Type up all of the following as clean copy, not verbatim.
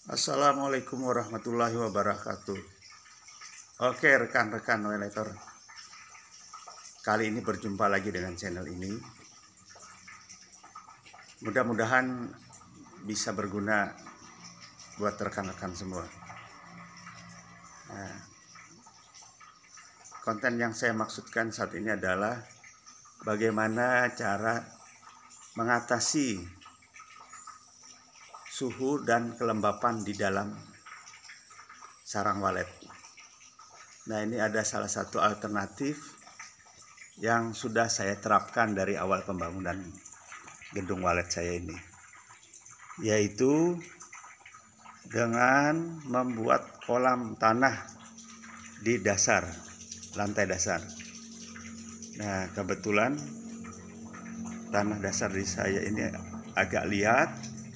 Assalamualaikum warahmatullahi wabarakatuh. Oke, rekan-rekan Waylator, kali ini berjumpa lagi dengan channel ini. Mudah-mudahan bisa berguna buat rekan-rekan semua. Nah, konten yang saya maksudkan saat ini adalah bagaimana cara mengatasi suhu dan kelembapan di dalam sarang walet. Nah, ini ada salah satu alternatif yang sudah saya terapkan dari awal pembangunan gedung walet saya ini, yaitu dengan membuat kolam tanah di dasar, lantai dasar. Nah, kebetulan tanah dasar di saya ini agak liat,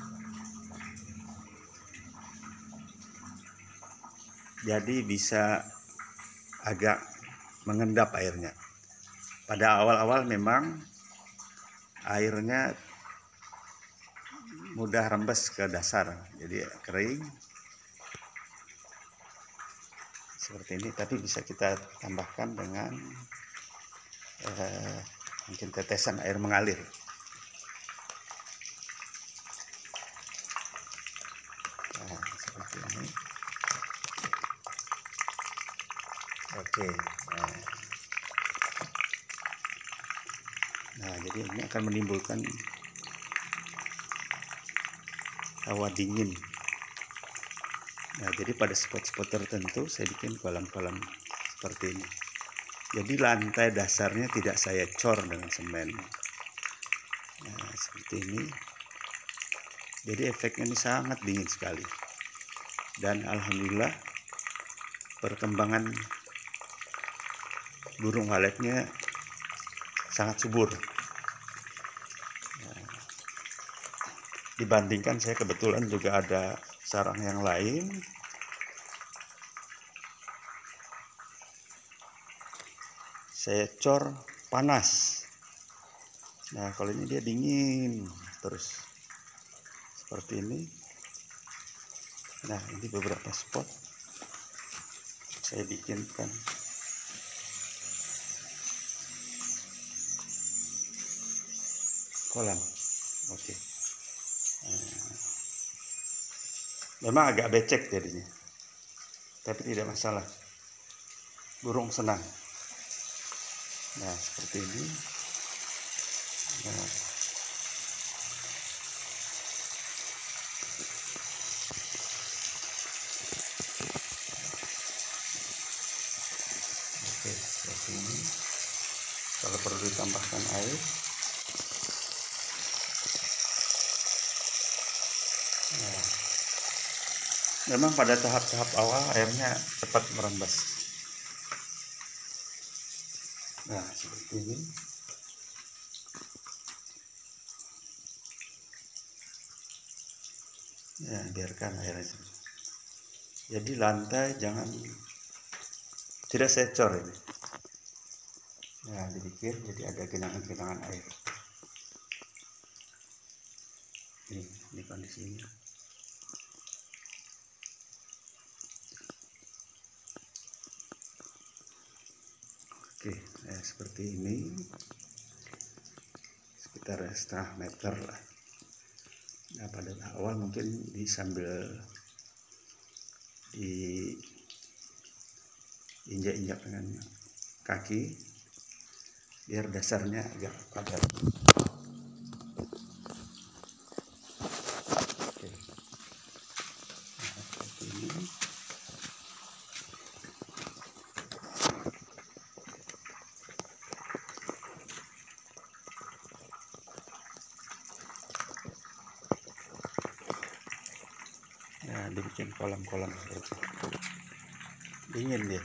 jadi bisa agak mengendap airnya. Pada awal-awal memang airnya mudah rembes ke dasar, jadi kering seperti ini. Tapi bisa kita tambahkan dengan mungkin tetesan air mengalir. Nah, seperti ini. Oke. Nah, jadi ini akan menimbulkan hawa dingin. Nah, jadi pada spot-spot tertentu saya bikin kolam-kolam seperti ini. Jadi lantai dasarnya tidak saya cor dengan semen. Nah, seperti ini. Jadi efeknya ini sangat dingin sekali. Dan alhamdulillah perkembangan burung waletnya sangat subur. Nah, dibandingkan saya kebetulan juga ada sarang yang lain. Saya cor panas. Nah, kalau ini dia dingin terus seperti ini. Nah, ini beberapa spot saya bikinkan. Kolam. Oke. Memang agak becek jadinya, tapi tidak masalah. Burung senang. Nah, seperti ini. Nah, oke, seperti ini. Kalau perlu ditambahkan air. Nah, memang pada tahap-tahap awal airnya cepat merembes. Nah, seperti ini. Ya, biarkan airnya. Jadi lantai tidak saya cor ini. Nah, dibikin jadi ada genangan-genangan air. Ini kondisinya. Oke, seperti ini, sekitar setengah meter lah. Nah, pada awal mungkin sambil diinjak-injak dengan kaki biar dasarnya agak padat. Oke. Nah, seperti ini. Nah, dibikin kolam-kolam seperti itu. Dingin dia.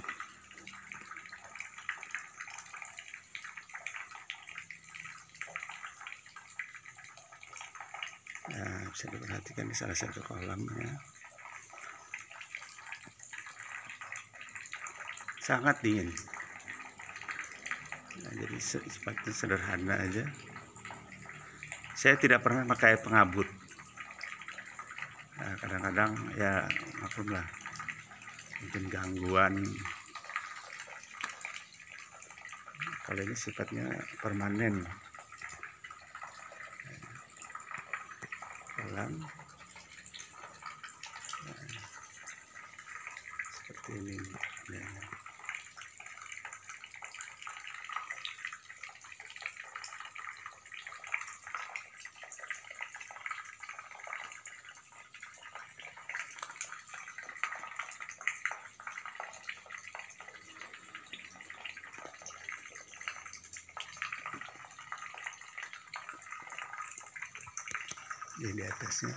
Nah, bisa diperhatikan di salah satu kolamnya. Sangat dingin. Nah, jadi seperti sederhana aja. Saya tidak pernah pakai pengabut. Nah, kadang-kadang ya maklumlah, mungkin gangguan. Kalau ini sifatnya permanen, kolam seperti ini ya. Ini di atasnya.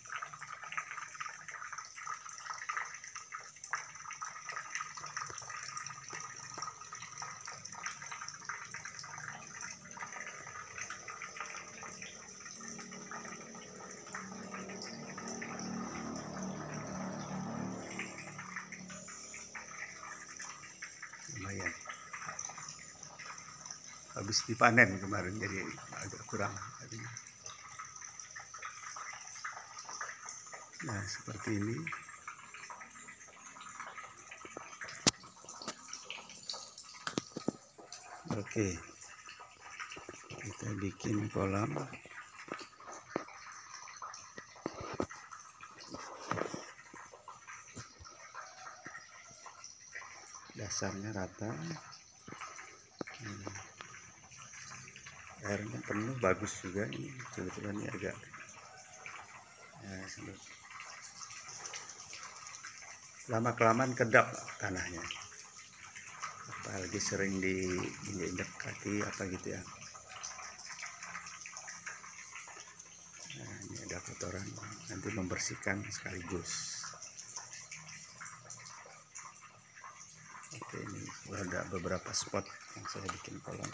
Lumayan. Habis dipanen kemarin, jadi agak kurang. Nah, seperti ini. Oke, kita bikin kolam. Dasarnya rata. Airnya penuh, bagus juga ini. Kebetulan ini agak lama-kelamaan kedap tanahnya, apalagi sering diinjak kaki apa gitu ya. Nah, ini ada kotoran, nanti membersihkan sekaligus. Oke, ini ada beberapa spot yang saya bikin kolam.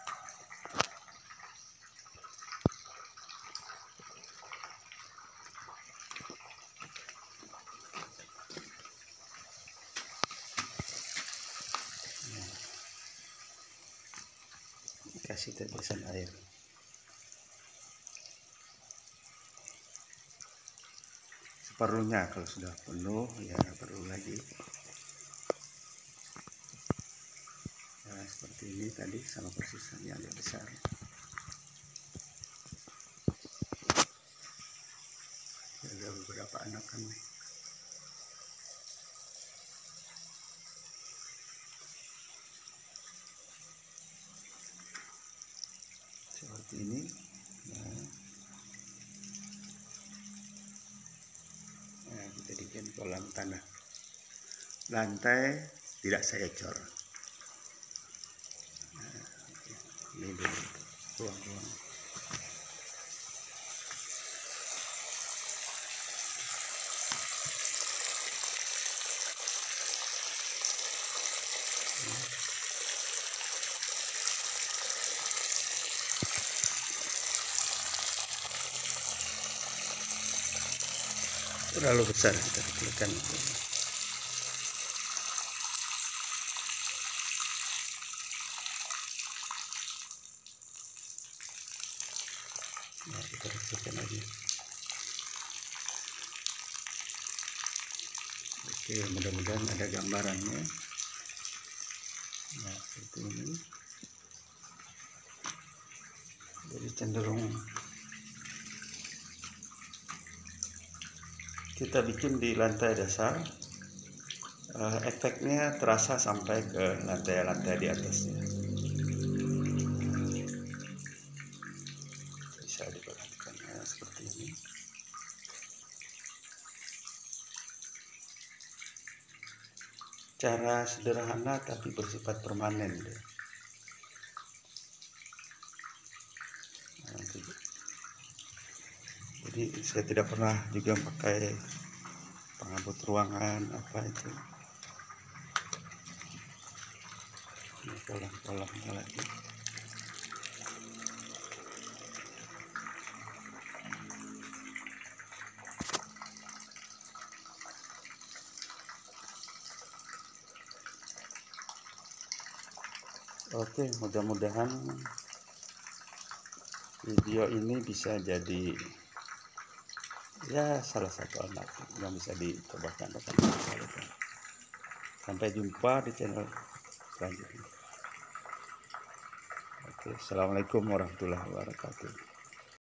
Kasih tetesan air. Seperlunya, kalau sudah penuh ya perlu lagi. Nah, seperti ini tadi sama persisannya agak besar. Ada beberapa anakan nih. Seperti ini. Nah, kita bikin kolam tanah. Lantai tidak saya cor. Nah, ini dulu ruang-ruang. Terlalu besar kita kecilkan. Nah, kita kecilkan lagi. Oke, mudah-mudahan ada gambarannya. Nah, seperti ini. Jadi cenderung kita bikin di lantai dasar, efeknya terasa sampai ke lantai-lantai di atasnya. Bisa diperhatikan seperti ini. Cara sederhana tapi bersifat permanen. Jadi saya tidak pernah juga pakai pengabut ruangan apa itu. Ini kolam-kolamnya lagi. Oke, mudah-mudahan video ini bisa jadi Ya salah satu alternatif yang bisa dicobakan rekan-rekan. Sampai jumpa di channel selanjutnya. Oke, assalamualaikum warahmatullahi wabarakatuh.